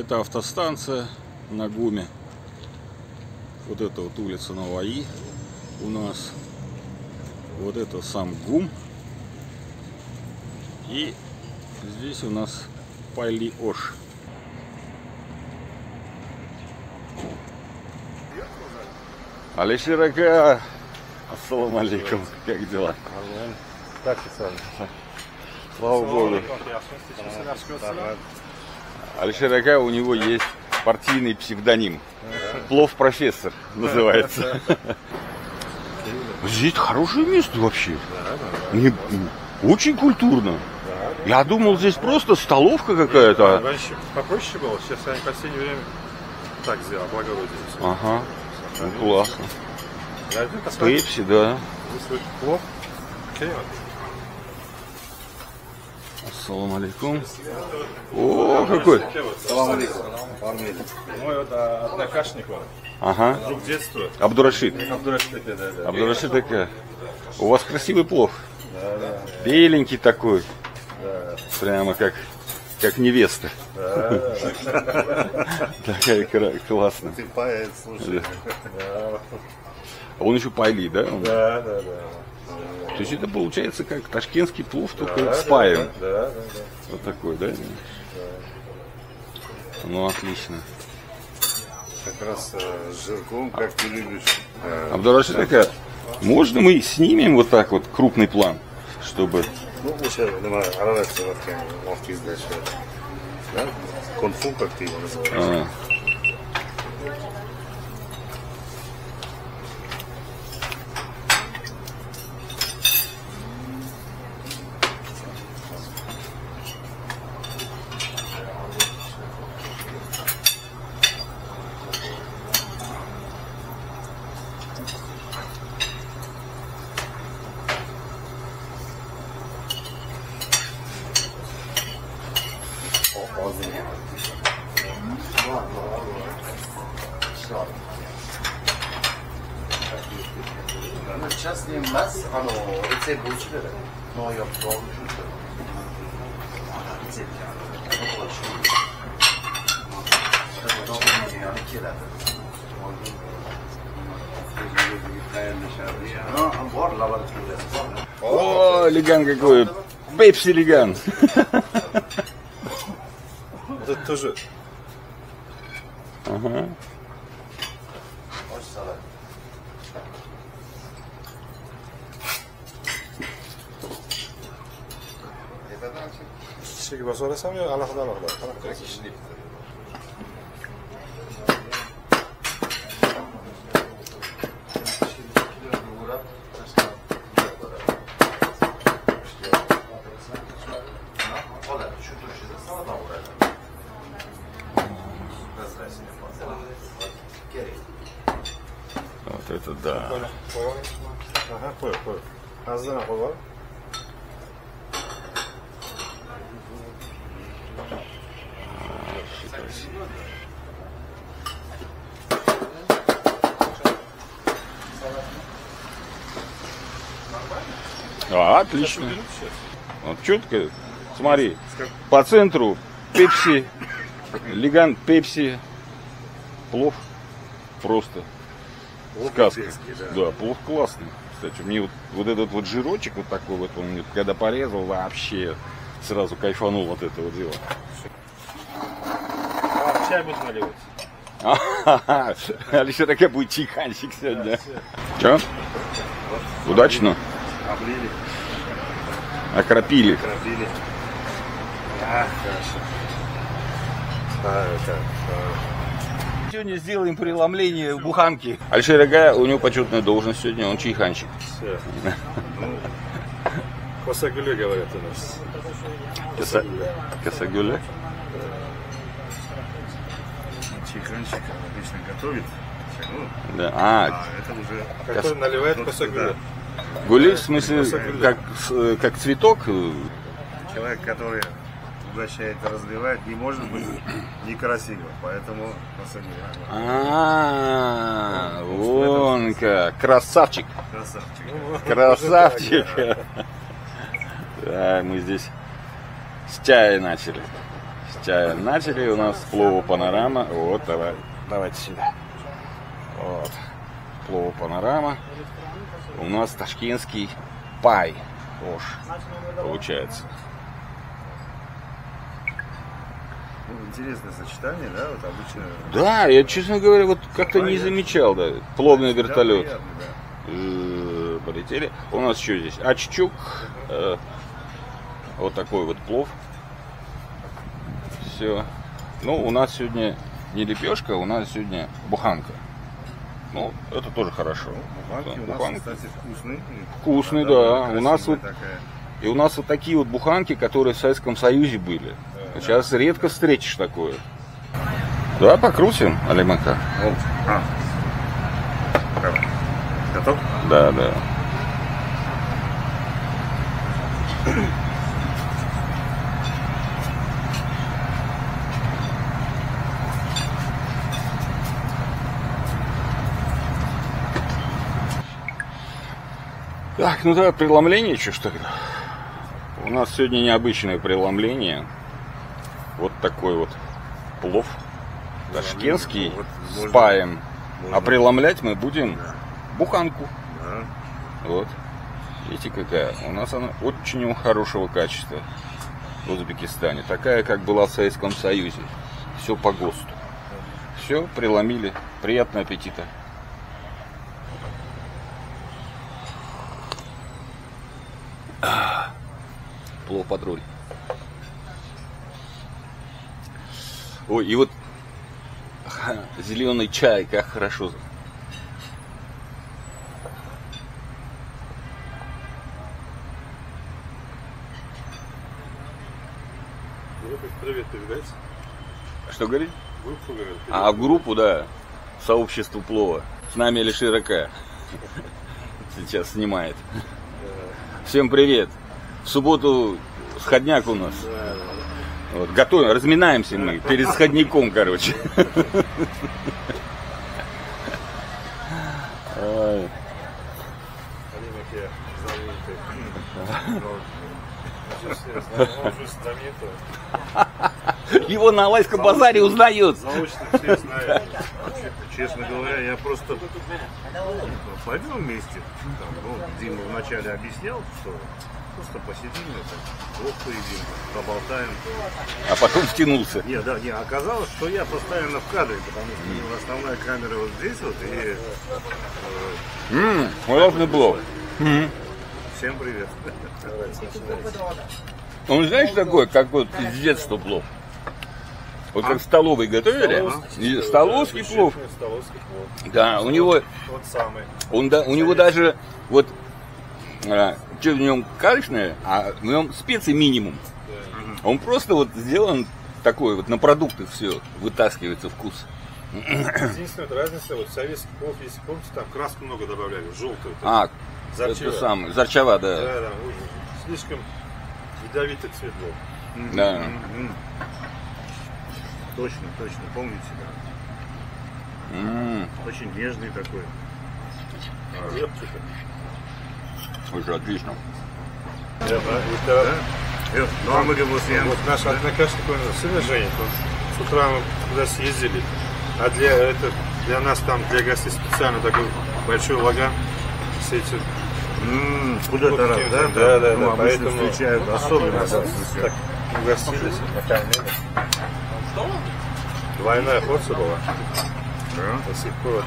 Это автостанция на ГУМе. Вот это вот улица Наваи у нас. Вот это сам ГУМ. И здесь у нас Пайли-Ош. Алишер Ака, ассаламу алейкум, как дела? Так, официально. Слава Богу. Алишер Ака, у него есть партийный псевдоним. Плов-профессор называется. Здесь хорошее место вообще. Очень культурно. Я думал, здесь просто столовка какая-то. Раньше попроще было, сейчас они в последнее время так сделали, облагородились. Ага, ну, классно. Пепси, да. Здесь плов. Ассаламу алейкум. О, какой! Салам алейкум. Мой вот однокашник, Ага. друг детства. Абдурашид. Абдурашид, да. Абдурашид такая. У вас красивый плов. Да. Беленький такой. Да. Прямо как невеста. Да. Такая классная. Ты поэт, слушай. А он еще пайли, да? Да. То есть это получается как ташкентский плов, только с паем. Да. Вот такой, да? Ну, отлично. Как раз с жирком, как ты любишь. Абдурашид такая. Можно мы снимем вот так вот крупный план, чтобы... Ну, лучше, арабский ловкий дальше. Да? Конфу, как ты его называешь. Сейчас не масс, оно рецепт получили, но я пробую. О, лиган какой! Пепси лиган! Вот это тоже. Ага. Şey gibi söylesem ya alakadar. Вот это да. Aha, koy. Azdan koy var. Отлично. Вот четко. Смотри, по центру пепси, лиган пепси, плов просто сказка. Да, плов классный. Кстати, мне вот этот вот жирочек вот такой вот, он когда порезал, вообще сразу кайфанул вот это вот дело. Чай будешь наливать. Алишер Ака будет чайханщик сегодня. Че? Удачно? Облили. Окропили. Хорошо. Сегодня сделаем преломление в буханке. Алишер Ака, у него почетная должность сегодня, он чайханщик. Все. Косагуле говорят у нас. Косагуле? Чайханщик обычно готовит. Да. Это уже. Который наливает косагуле. Гули в смысле как цветок? Человек, который угощает и разливает, не может быть некрасивым, поэтому вон как. Красавчик. Красавчик. Да, мы здесь с чая начали. С чая начали, у нас плова панорама. Вот, давайте сюда. Вот. Плова панорама. У нас ташкентский пай. Ош. Получается. Ну, интересное сочетание, да, вот обычно. Да, я, честно говоря, вот как-то не замечал, да. Пловный вертолет. Приятно, да. Полетели. У нас что здесь? Аччук. Вот такой вот плов. Все. Ну, у нас сегодня не лепешка, у нас сегодня буханка. Ну, это тоже хорошо. Буханки у нас, Буханки. кстати, вкусные. Вкусные, да. У нас вот такая. и у нас вот такие вот буханки, которые в Советском Союзе были. Сейчас редко встретишь такое. Да, покрутим, Алимака. Вот. Готов? Да, да. Так, ну да, преломление что ж тогда. У нас сегодня необычное преломление. Вот такой вот плов ташкентский Вот с можно- паем. можно. А преломлять мы будем буханку. Да. Вот. Видите, какая? У нас она очень хорошего качества в Узбекистане. Такая, как была в Советском Союзе. Все по ГОСТу. Все, преломили. Приятного аппетита. Плов под руль. Ой, и вот зеленый чай, как хорошо. Привет, передайте. Что говорит? Группу, говорят. А в группу, да, сообщество плова. С нами Алишер Ака. Сейчас снимает. Всем привет. В субботу сходняк у нас. Вот, готовим, разминаемся мы перед сходняком, короче. Ой. Его на Алайском базаре узнают. Заочно все знают. Честно говоря, я просто пойдем вместе. Там, ну, Дима вначале объяснял, что просто посидим, плов поедим, поболтаем. А потом втянулся. Не, да, не, оказалось, что я постоянно в кадре, потому что основная камера вот здесь вот, и Ужасный плов. всем привет. Он знаешь такой, как вот из детства плов? Вот как в столовой готовили. Столовский плов. Столовский плов. Да, у него, Вот самый. у него даже вот что в нем калечное, а в нем специй минимум. Он просто вот сделан такой вот на продукты все вытаскивается вкус. Единственная разница, вот советский плов, если помните, там краску много добавляли, желтую. А, Зарчава. это самое, зарчава, да. Да, да, слишком ядовитый цвет был. Да. Точно, помните, да. Очень нежный такой. Крепче-то. Уже отлично. Да. Ну, а мы говорим, Вот наш однокашник, он сына Женя, он с утра мы туда съездили, а для нас там, для гостей специально такой большой лаган с этим. куда-то раз, да? Да, Ну, обычно поэтому встречают особенно. так угостились. Двойная порция была. Да. До сих пор.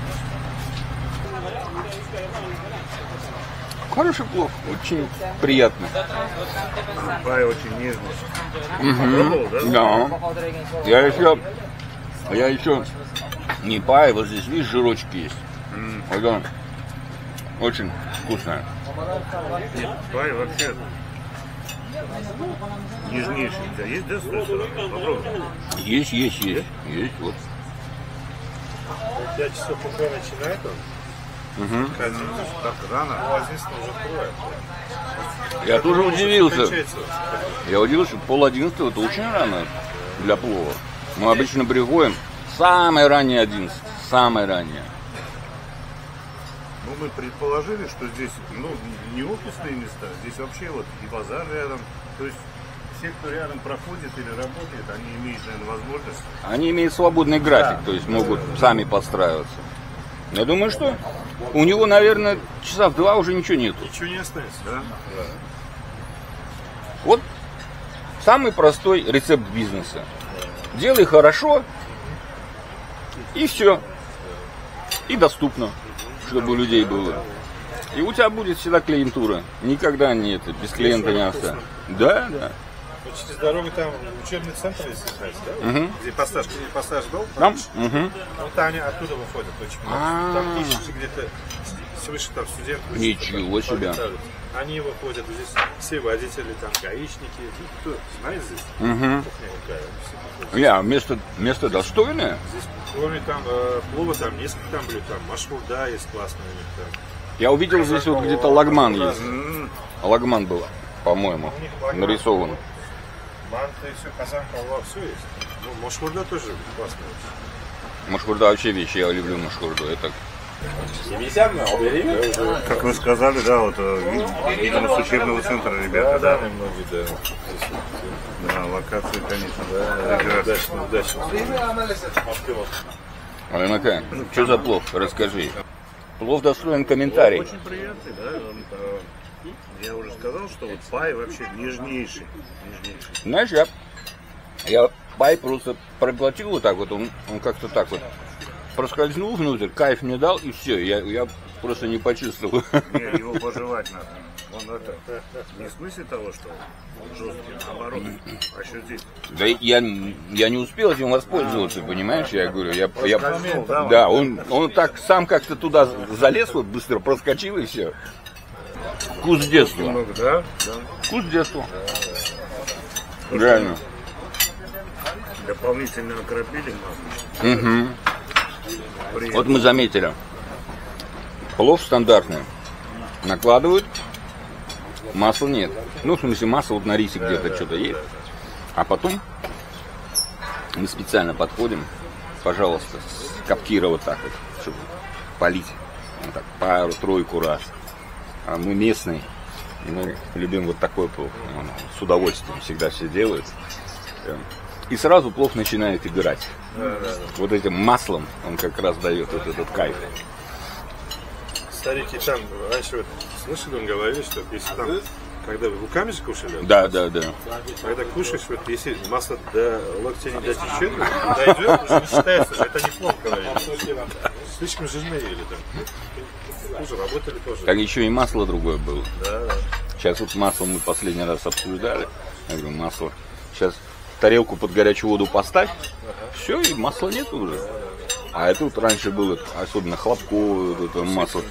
Хороший плов, очень приятно. Пай очень нежный. Попробовал, да? Да. Я еще не пай, вот здесь, видишь, жирочки есть. Вот он. Очень вкусная. Нет, пай вообще нежнейший. У тебя есть, да, с той стороны? Попробуй. Есть. Есть, вот. 5 часов утра начинает он. Так рано. Ну, а здесь уже открывает. Я тоже удивился. Кончается. Я удивился, что 10:30 это очень рано для плова. Мы обычно приходим самое раннее 11. Самое раннее. Ну, мы предположили, что здесь, ну, не офисные места, здесь вообще вот и базар рядом. То есть все, кто рядом проходит или работает, они имеют, наверное, возможность. Они имеют свободный график, то есть могут сами подстраиваться. Я думаю, что у него, наверное, часа в 2 уже ничего нету. Ничего не останется. Да? Вот самый простой рецепт бизнеса. Делай хорошо, и все. И доступно, чтобы у людей было. И у тебя будет всегда клиентура. Никогда нет, без клиента не останется. Да, да. Вот через дорогу там учебный центр, если знаете, да? Где пассаж был? Там? Вот они оттуда выходят очень много. Там тысячи где-то свыше там студентов. Ничего себе. Они выходят, здесь все водители, там гаишники, кто знает здесь? Кухня какая. Место достойное. Здесь кроме там плова, там несколько там блюд, там машхурда есть классная у них там. Я увидел здесь вот где-то лагман есть. Лагман был, по-моему, нарисован. Манты, все, казан, халва, все есть. Ну, машхурда тоже классная. Машхурда вообще вещь, я люблю машхурду. Это Как вы сказали, да, вот, видимо, с учебного центра ребята, да? Многие, да. Да, локации, конечно, Удачно, удачно. Алинака, что за плов? Расскажи. Плов достоин комментарий. Очень приятный, да. Я уже сказал, что вот пай вообще нежнейший. Знаешь, я пай просто проглотил вот так вот, он как-то так вот проскользнул внутрь, кайф мне дал, и все, я просто не почувствовал. Не, его пожевать надо. Он это не в смысле того, что он жесткий, наоборот, а еще здесь. Да я не успел этим воспользоваться, понимаешь, я говорю, да, он так сам как-то туда залез, вот быстро проскочил и все. Вкус детства. Немного, да? Вкус детства. Реально. Дополнительно окропили масло. Вот мы заметили, плов стандартный. Накладывают, масла нет. Ну, в смысле, масло вот на рисе где-то что-то есть. А потом мы специально подходим, пожалуйста, с каптира вот так вот, чтобы полить. Вот так, пару-тройку раз. А мы местные, и мы любим вот такой плов. Он с удовольствием всегда все делают. И сразу плов начинает играть. Вот этим маслом он как раз дает вот этот кайф. Старики там, раньше вот, слышали, он говорил, что если там, когда вы руками же кушали, Да. когда кушаешь, вот если масло до локтя не дотечет, дойдет, уже не считается, что это неплохо, говорили. Слишком жирные или там. Тоже работали тоже. Так еще и масло другое было. Да. Сейчас вот масло мы последний раз обсуждали. Я говорю, масло. Сейчас тарелку под горячую воду поставь, все, и масла нет уже. А это вот раньше было, особенно хлопковое вот это масло.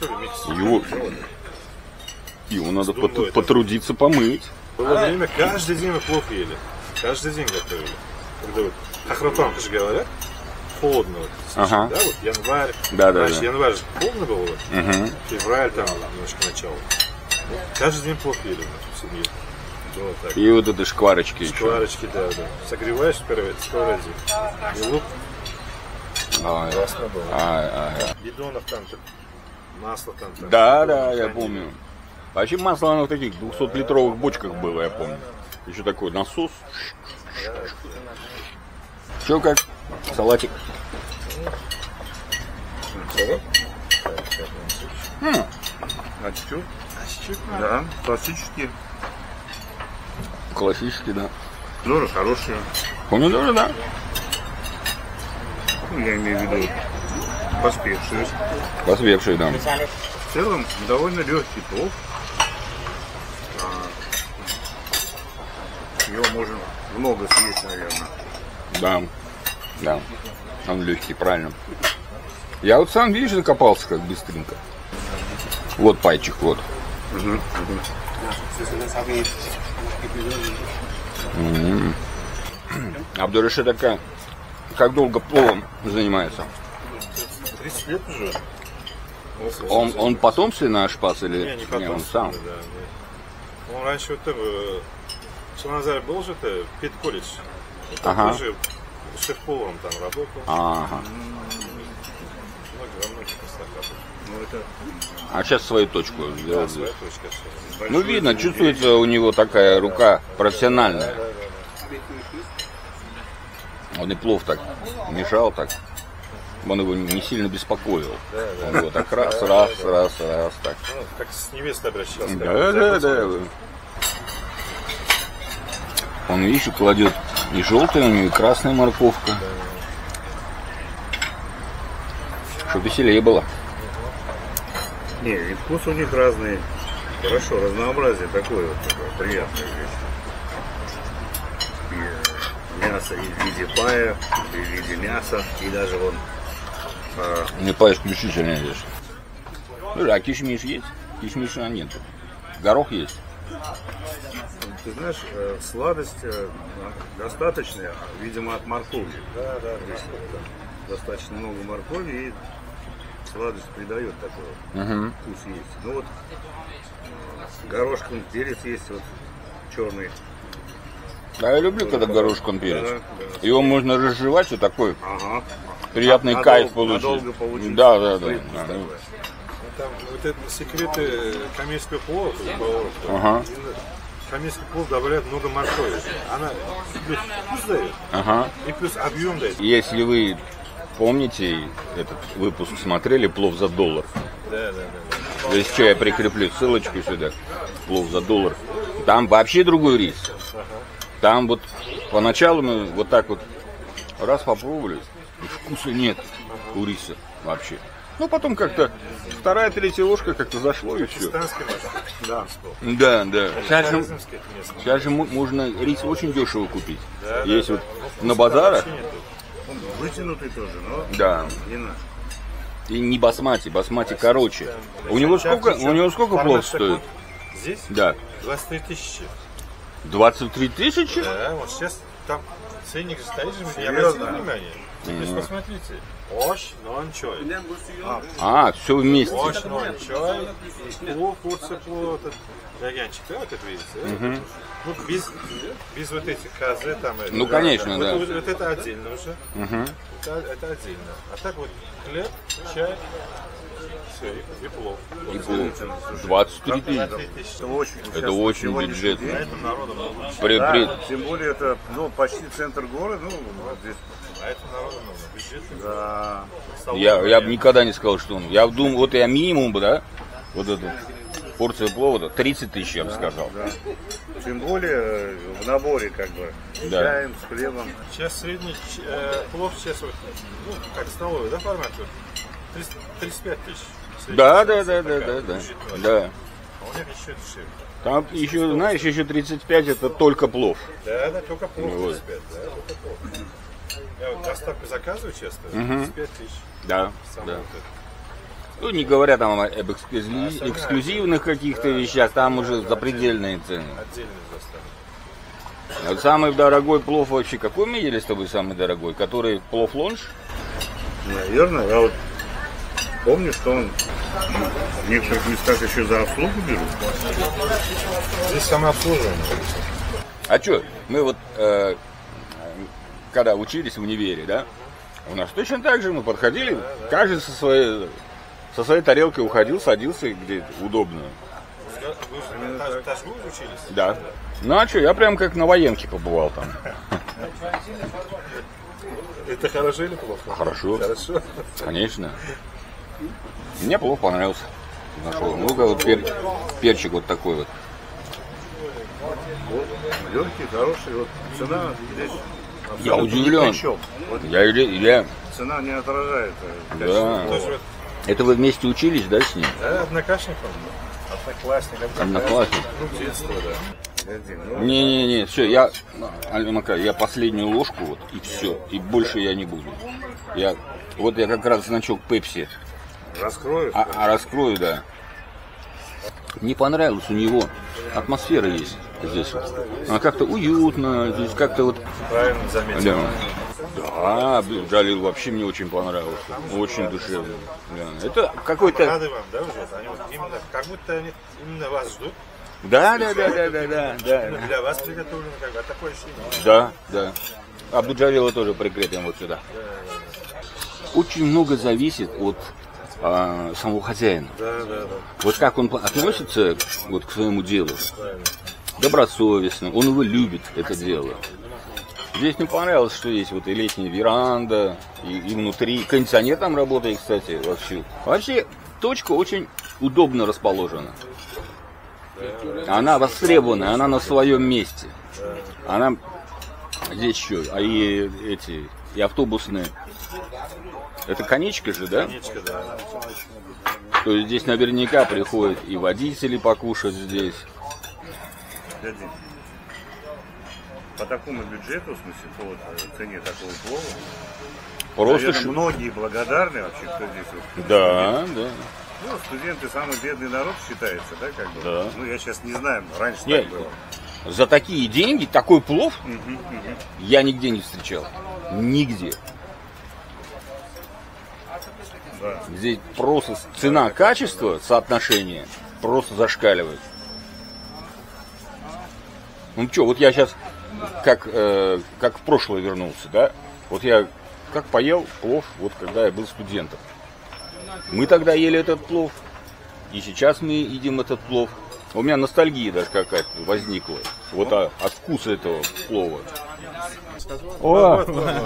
Его надо потрудиться помыть. Было время, каждый день мы плов ели. Каждый день готовили. Когда вот ахрапам, же говорят, холодно. Вот, ага. Да, вот январь. Да. Январь же холодно было. Вот. Февраль там немножко начало. Вот, каждый день плов ели в семье. Было так. И вот эти шкварочки еще. Шкварочки, да. Согреваешь первое, сковороде. И лук. Классно было. Бидонов там, масло там. Да, я помню. Вообще масло оно в таких 200-литровых бочках было, я помню. Еще такой насос. Че как? Салатик. Очки? Да, классические. Классический, да. Помидоры хорошие. Помидоры, да. Ну, я имею в виду поспевшие. Поспевшие, да. В целом довольно легкий плов. Его можно много съесть, наверное. Да. Он легкий, правильно. Я вот сам, видишь, закопался как быстренько. Вот пайчик, вот. Абдурашид такая, как долго пловом занимается? 30 лет уже. Он потомственный ашпас или Не он потомственный, сам? Да. Он раньше вот в Шаназаре был же педколледж. Ага. Тоже шеф-поваром там работал. Ага. Во многих местах работал. Ну, это А сейчас свою точку сделал. Своя точка. Всё. Ну, видно, чувствуется у него такая рука профессиональная. Он и плов так мешал так. Он его не сильно беспокоил. Он его так раз, так. Ну, как с невестой обращался. Да. Он, видишь, кладет и желтая у него, и красная морковка. Чтоб веселее было. Не, и вкус у них разный. Хорошо, разнообразие такое вот такое, приятное вещь. И мясо и в виде пая, и в виде мяса, и даже вон Не пай исключительно здесь. Слушай, а кишмиш есть? Кишмиша нет. Горох есть. ты знаешь, сладость достаточная, видимо, от моркови. Да. Здесь достаточно много моркови, и сладость придает такой вкус есть. Ну вот горошком перец есть, вот черный. Да, я люблю, когда горошком перец. Да. Его можно разжевать, и такой Ага. приятный Надолго- кайф получить. надолго получить. Да. Привкус такой. Ну, там вот это секреты камельского плова. Ага. Камельский плов добавляет много моркови. Она плюс вкус дает, Ага. и плюс объем дает. Если вы помните, этот выпуск смотрели «Плов за $1». Да. Если что, я прикреплю ссылочку сюда. «Плов за $1». Там вообще другой рис. Там вот поначалу мы вот так вот раз попробовали, и вкуса нет у риса вообще. Ну потом как-то вторая, третья ложка как-то зашло и все. Пакистанский может. Да. Хорезмский это место. Сейчас же можно рис очень дешево купить. Да, Есть да. вот Ну, на вкуса базарах. вообще нету. Он вытянутый тоже, но Да. не наш. И не басмати короче. У него сколько плов стоит? Здесь Да. 23 тысячи. 23 тысячи? Да, вот сейчас там ценник же стоит же, не Серьезно? обратили внимание. То есть посмотрите. Ош, нон чой. А, все вместе. Ош, нон чой. И плов, порция плова, этот ягянчик, да, вот это видите? Да? Ну, без вот этих казы там. Ну, конечно, да. Вот это отдельно уже. Это отдельно. А так вот хлеб, чай, все, и плов. И плов. 23 тысячи. 23 тысячи. Это очень, Это очень бюджетно. Это народу много. Да, тем более это почти центр города, ну вот здесь. А это народу много. Бюджетно. Да. Я бы никогда не сказал, что он. Я думаю, вот я минимум бы, да, вот эту порцию плова, 30 тысяч, я бы сказал. Да. Тем более в наборе как бы с Да. чаем, с хлебом. Сейчас средний плов сейчас вот, ну, как столовый, да, формат? Вот, 35 тысяч. Да. Такая, Да. А у них еще дешевле. Там еще, знаешь, еще 35 это только плов. Да, только плов Вот. 35, да, только плов. Я вот доставку заказываю часто, 35 тысяч. Да. Сам Да. вот это. Ну, не говоря там об эксклюзивных каких-то вещах, там уже запредельные цены. Отдельный доставка. Вот самый дорогой плов вообще, какой мы ели с тобой самый дорогой? Который плов лонж? Наверное, я вот помню, что он в некоторых местах еще за обслугу берут. Здесь самообслуживание. А что, мы вот, когда учились в универе, да, у нас точно так же мы подходили, каждый со своей тарелкой уходил, садился где удобно. Вы же Ташгу учились? Да. Ну а что, я прям как на военке побывал там. Это хорошо или плохо? Хорошо. Хорошо. Конечно. Мне плов понравился. Нашел. Ну-ка, вот перчик вот такой вот. Легкий, хороший, вот цена здесь. Я абсолютно удивлен. ни при чем. Вот Я цена не отражает. да. Тоже вот, Это вы вместе учились, да, с ним? да, однокашник он. Одноклассник. Одноклассник. Ну, детство, да. Не, все, я последнюю ложку вот и все, и больше я не буду. Я как раз значок Пепси Раскрою. раскрою, да. Не понравилось у него, атмосфера есть здесь. Она как-то уютно, здесь как-то вот. Правильно заметил. Да, Джалил вообще мне очень понравился, очень душевно. Да. Это какой-то. Рады вам, да, уже? Они вот именно, как будто они именно вас ждут. Да. Именно для вас приготовлено, как бы, такое ощущение. Да. Абду-Джалила тоже прикрепим вот сюда. Очень много зависит от самого хозяина. Да, да, да. Вот как он относится вот к своему делу. Добросовестно, он его любит, это дело. Здесь мне понравилось, что есть вот и летняя веранда, и внутри. Кондиционер там работает, кстати, вовсю. Вообще, точка очень удобно расположена. Она востребована, она на своем месте. Она здесь еще, и автобусные. Это конечка же, да? Конечка, да. То есть здесь наверняка приходят и водители покушать здесь. Дядя, по такому бюджету, в смысле, по вот цене такого плова, Просто наверное, многие благодарны вообще, кто здесь вот. Да, да. Ну, студенты самый бедный народ считается, да, как бы? Да. Ну, я сейчас не знаю, раньше Нет, так было. за такие деньги, такой плов я нигде не встречал. Нигде. Да. Здесь просто цена-качество, соотношение просто зашкаливает. Ну что, вот я сейчас как в прошлое вернулся, да? Вот я как поел плов, вот когда я был студентом. Мы тогда ели этот плов, и сейчас мы едим этот плов. У меня ностальгия даже какая-то возникла. Вот от вкуса этого плова. О,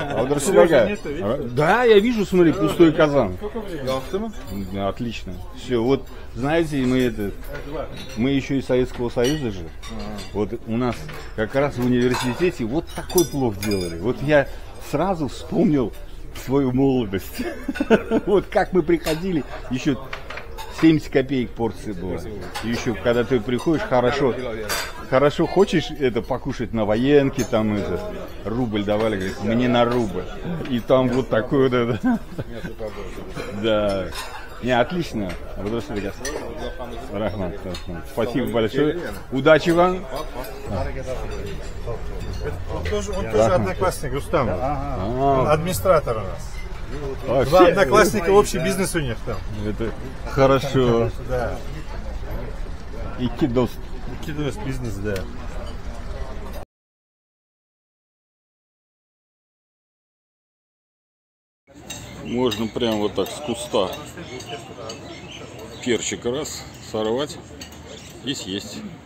да, я вижу, смотри, пустой казан. Отлично. Все, вот, знаете, мы еще из Советского Союза же. Вот у нас как раз в университете вот такой плов делали. Вот я сразу вспомнил свою молодость. Вот как мы приходили, еще 70 копеек порция была. И еще, когда ты приходишь, хорошо хочешь это покушать на военке, там рубль давали, говорит, мне на рубль. И там вот такой вот это. Да. Не, отлично. Спасибо большое. Удачи вам. Он тоже одноклассник Рустам. Он администратор у нас. Два Вообще, одноклассника, общий бизнес у них там. это хорошо. Да. И кидос. Кидос бизнес, да. Можно прям вот так с куста перчик раз сорвать и съесть.